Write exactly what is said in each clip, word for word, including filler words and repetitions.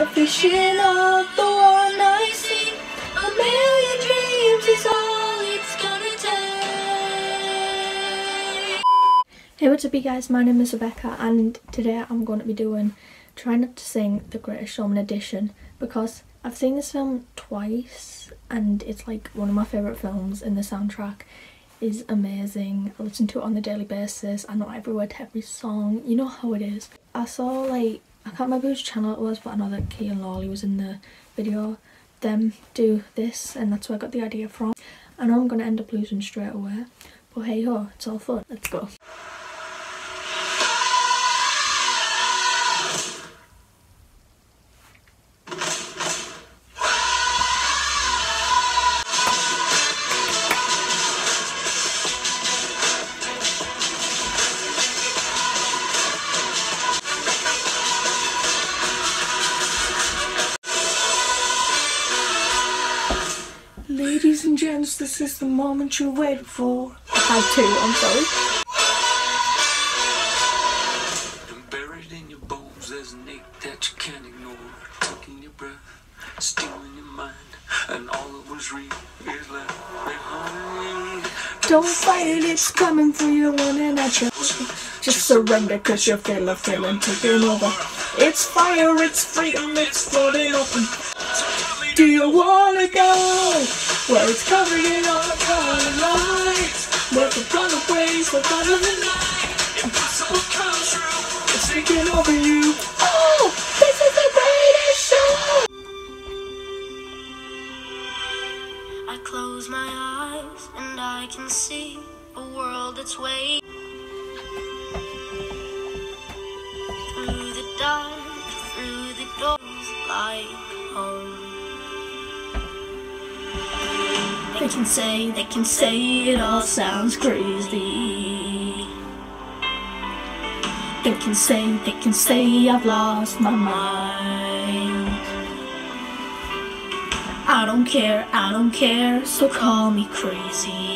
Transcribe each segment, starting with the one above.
A vision of the one I see. A million dreams is all it's gonna take. Hey, what's up you guys, my name is Rebecca and today I'm going to be doing Try Not to Sing The Greatest Showman edition because I've seen this film twice and it's like one of my favourite films, and the soundtrack is amazing. I listen to it on a daily basis. I know every word to every song. You know how it is. I saw like, I can't remember whose channel it was, but I know that Key and Lolly was in the video. Them do this and that's where I got the idea from. I know I'm going to end up losing straight away, but hey ho, it's all fun. Let's go. Ladies and gents, this is the moment you waited for. I had two, I'm sorry. And buried in your bones, there's an ache that you can't ignore. Taking your breath, stealing your mind, and all that was real is left behind. Don't fight it, it's coming for you, running at you. Just surrender, cause you feel a feeling taking over. It's fire, it's freedom, it's floating open. Do you wanna go where it's covered in all the colored lights, where the runaways, the fun of the night, impossible comes true, it's taking over you. Oh, this is the greatest show. I close my eyes and I can see a world that's waiting. Through the dark, through the doors, like home. They can say, they can say it all sounds crazy. They can say, they can say I've lost my mind. I don't care, I don't care, so call me crazy.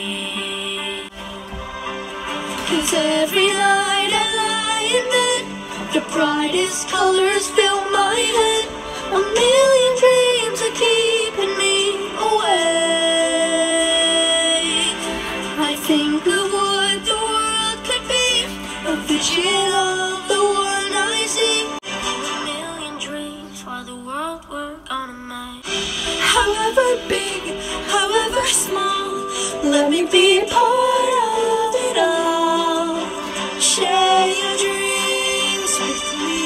Cause every night I lie in bed, the brightest colors fill my head. A million dreams are keeping me away. I think of what the world could be, a vision of the one I see. A million dreams for the world we're gonna make. However big, however small, let me be part of it all. Share your dreams with me.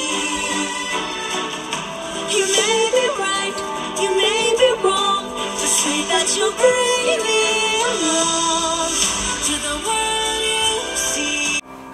You may be right, you may be wrong, to say that you'll bring me along to the world you see.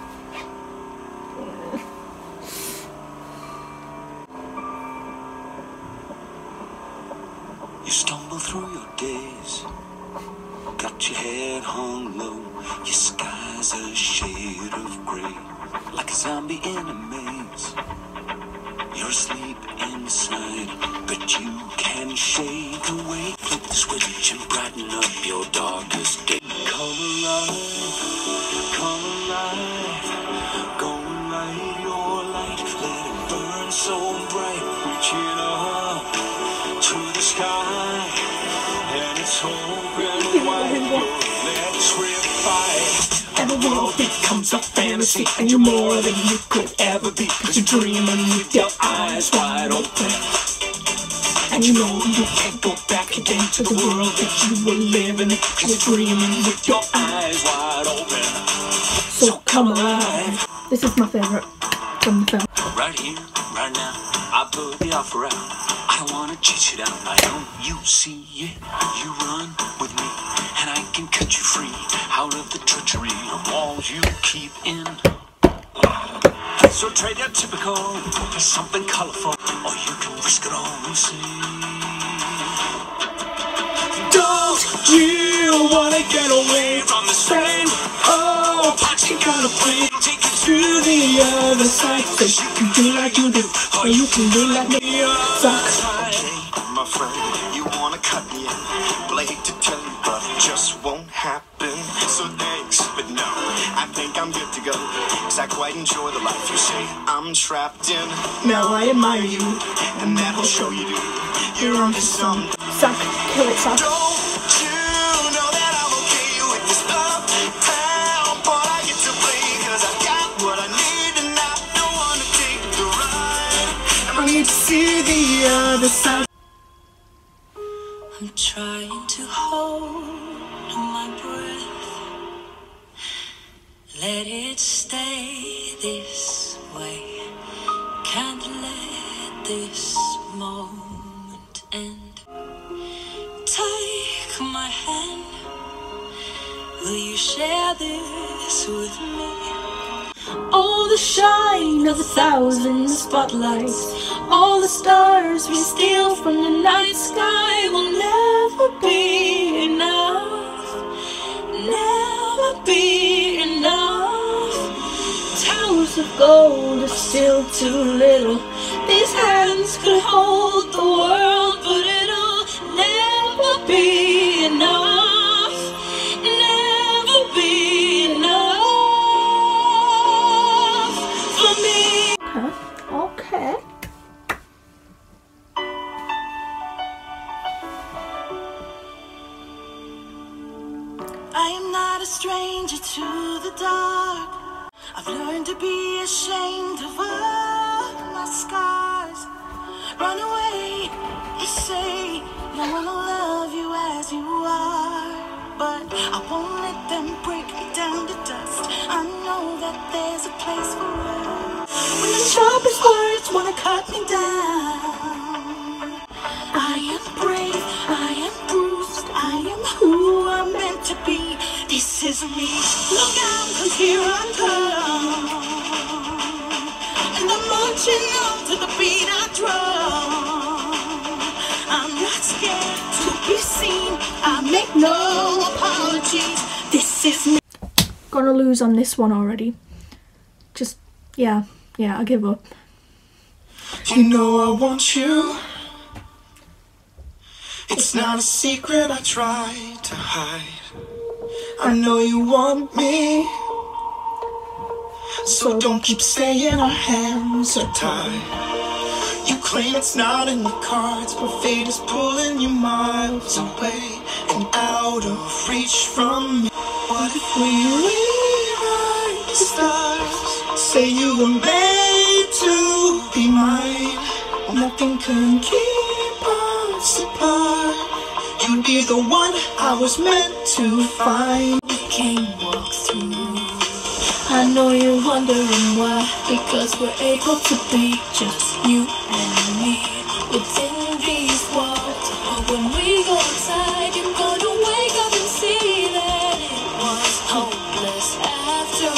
You stumble through your days, got your head hung low, your sky's a shade of grey, like a zombie in a maze. You're asleep inside, but you can shake away. Flip the switch and brighten up your darkest day. Come alive, come alive, go and light your light. Let it burn so bright, reaching up to the sky, and it's open wide. Electrified. And the world becomes a fantasy, and you're more than you could ever be, cause you're dreaming with your eyes wide open. And you know you can't go back again to the world that you were living in, cause you're dreaming with your eyes wide open. So come alive. This is my favourite from the film. Right here, right now, I put the offer out. I don't wanna chase you down, I know you see it. You run with me, and I can cut you free out of the treachery of walls you keep in. So trade your typical for something colorful, or you can risk it all and see. Don't you wanna get away from the pain? Oh, you gotta play, take you to the other side. So you can do like you do, or you can do like me. I'm afraid you wanna cut me in, blade to tell you, but it just won't happen. So thanks, but no, I think I'm good to go, cause I quite enjoy the life you say I'm I'm trapped in. Now I admire you, and that'll show you do. You're onto some. Suck, kill it, suck. Don't you know that I'm okay with this uptown part I get to play? Cause I got what I need and I don't wanna take the ride. I need to see the other side. I'm trying to hold my breath. Let it stay this way. Can't let this moment end. Take my hand. Will you share this with me? All the shine of a thousand spotlights, all the stars we steal from the night sky will never be enough, never be enough. Towers of gold are still too little. These hands could hold the world, but it'll never be enough, never be enough for me. Okay, okay. I am not a stranger to the dark. I've learned to be ashamed of all my scars. Run away, you say, no one will love you as you are. But I won't let them break me down to dust. I know that there's a place for us. When the sharpest words wanna cut me down, I am brave, I am bruised, I am who I'm meant to be. This is me. Look out, cause here I come. And I'm marching on to the beat I drum. I'm not scared to be seen. I make no apologies. This is me. Gonna lose on this one already. Just, yeah, yeah, I give up. You know I want you. It's not a secret I try to hide. I know you want me, so don't keep saying our hands are tied. You claim it's not in the cards, but fate is pulling you miles away and out of reach from me. What if we rewrite the stars? Say you were made to be mine. Nothing can keep us apart. You'd be the one I was meant to find. We can't walk through. I know you're wondering why, because we're able to be just you and me Within these walls, but when we go inside, you're gonna wake up and see that it was hopeless after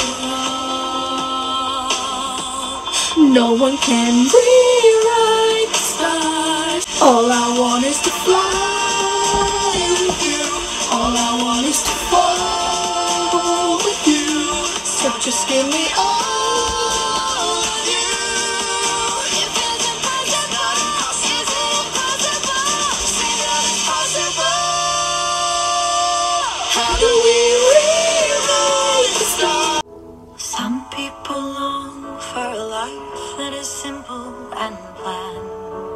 all. No one can rewrite the stars. All I want is to fly with you. All I want is to fall with you. So just give me all of you. If it's impossible, is it impossible? Say that it's possible. How do we rewrite the stars? Some people long for a life that is simple and planned,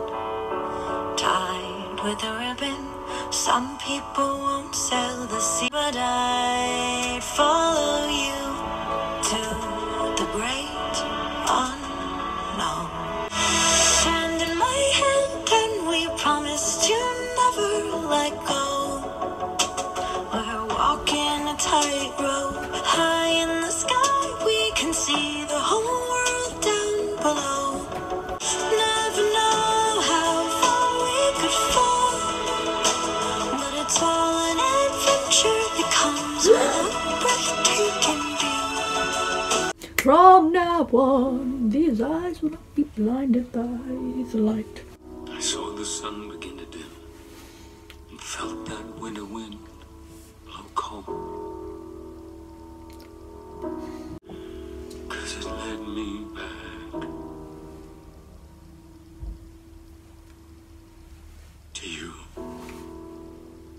tied with a ribbon. Some people won't sell the sea, but I'd follow you to the great unknown. Hand in my hand, and we promised to never let go. We're walking a tightrope high in the sky. We can see the whole world down below. Never know how far we could fall, but it's all an adventure that comes with a breathtaking view. From now on, these eyes will not be blinded by the light. I saw the sun begin to dim and felt that winter wind blow cold. Cause it led me back to you.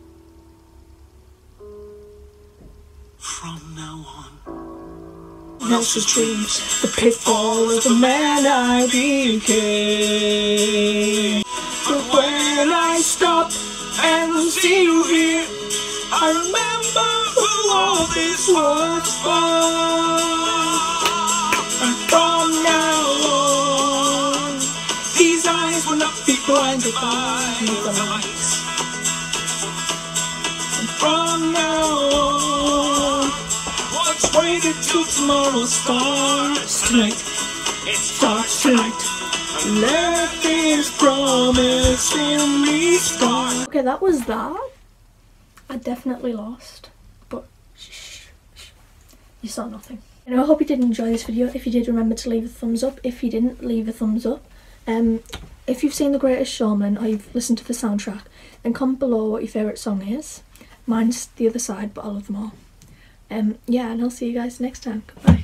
From now on, else's dreams, the pitfall of the man I became. But when I stop and see you here, I remember who all this was for. And from now on, these eyes will not be blinded by the lights. And from now on, let's wait until tomorrow starts tonight. It starts tonight. Let this promise in me start. Okay, that was that. I definitely lost, but shh, shh, you saw nothing. And I hope you did enjoy this video. If you did, remember to leave a thumbs up. If you didn't, leave a thumbs up. Um, if you've seen The Greatest Showman or you've listened to the soundtrack, then comment below what your favourite song is. Mine's The Other Side, but I love them all. Um, yeah, and I'll see you guys next time. Goodbye.